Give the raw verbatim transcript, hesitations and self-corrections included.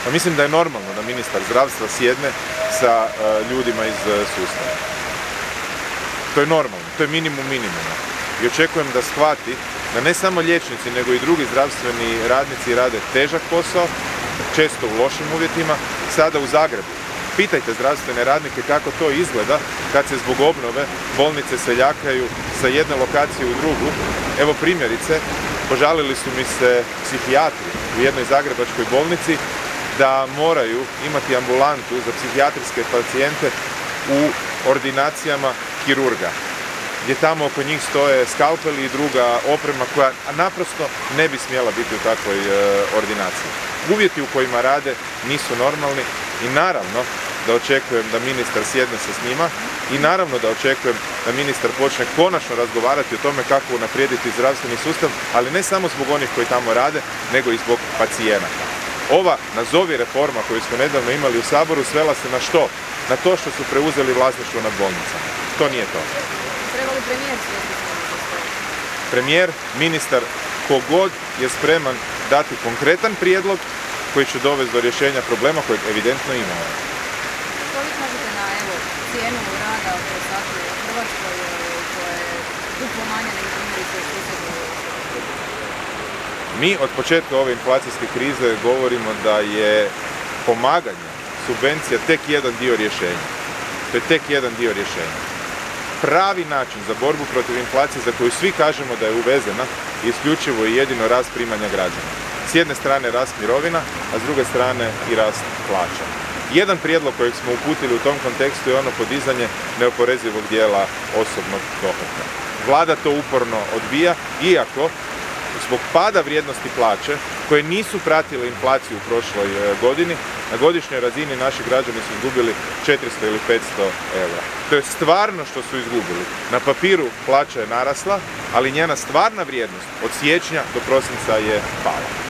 Pa mislim da je normalno da ministar zdravstva sjedne sa uh, ljudima iz uh, sustava. To je normalno, to je minimum minimuma. I očekujem da shvati da ne samo liječnici, nego i drugi zdravstveni radnici rade težak posao, često u lošim uvjetima, sada u Zagrebu. Pitajte zdravstvene radnike kako to izgleda kad se zbog obnove bolnice seljakaju sa jedne lokacije u drugu. Evo primjerice, požalili su mi se psihijatri u jednoj zagrebačkoj bolnici da moraju imati ambulantu za psihijatrijske pacijente u ordinacijama kirurga, gdje tamo oko njih stoje skalpeli i druga oprema koja naprosto ne bi smjela biti u takvoj e, ordinaciji. Uvjeti u kojima rade nisu normalni i naravno da očekujem da ministar sjedne se s njima i naravno da očekujem da ministar počne konačno razgovarati o tome kako unaprijediti zdravstveni sustav, ali ne samo zbog onih koji tamo rade, nego i zbog pacijenata. Ova, nazovi reforma koju smo nedavno imali u Saboru, svela se na što? Na to što su preuzeli vlasništvo nad bolnicama. To nije to. Treba li premijer Premijer, ministar, kogod je spreman dati konkretan prijedlog koji će dovesti do rješenja problema kojeg evidentno imamo. Koliko možete na evo, cijenu rada po satu u Hrvatskoj koja je duplo manje nego primjerice u susjednoj? Mi od početka ove inflacijske krize govorimo da je pomaganje subvencija tek jedan dio rješenja. To je tek jedan dio rješenja. Pravi način za borbu protiv inflacije za koju svi kažemo da je uvezena je isključivo i jedino rast primanja građana. S jedne strane rast mirovina, a s druge strane i rast plaća. Jedan prijedlog kojeg smo uputili u tom kontekstu je ono podizanje neoporezivog dijela osobnog dohotka. Vlada to uporno odbija, iako zbog pada vrijednosti plaće, koje nisu pratile inflaciju u prošloj godini, na godišnjoj razini naši građani su izgubili četiristo ili petsto eura. To je stvarno što su izgubili. Na papiru plaća je narasla, ali njena stvarna vrijednost od siječnja do prosinca je pala.